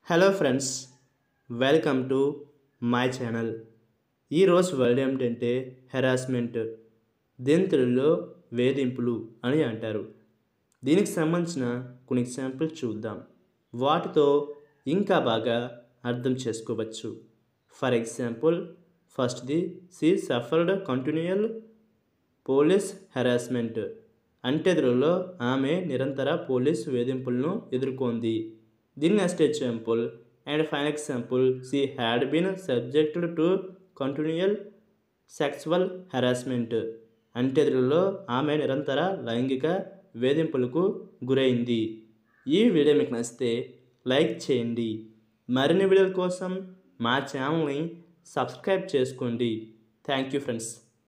Hello friends, welcome to my channel. ఈరోజు word ఏమిటంటే harassment. దీని తెలుగులో వేధింపులు అని అంటారు. దీనికి సంబంధించిన కొన్ని ఎగ్జాంపుల్ చూద్దాం. వాటితో ఇంకా బాగా అర్థం చేసుకోవచ్చు. ఫర్ ఎగ్జాంపుల్, ఫస్ట్ది, she suffered continual police harassment. అంటే తెలుగులో ఆమె నిరంతర పోలీస్ వేధింపులను ఎదుర్కొంది. The next example and final example, she had been subjected to continual sexual harassment. అంటే తెలుగులో ఆమె నిరంతర లైంగిక వేధింపులకు గురైంది. ఈ వీడియో మీకు నచ్చితే లైక్ చేయండి. మరిన్ని వీడియోల కోసం మా ఛానల్ని సబ్స్క్రైబ్ చేసుకోండి. Thank you friends.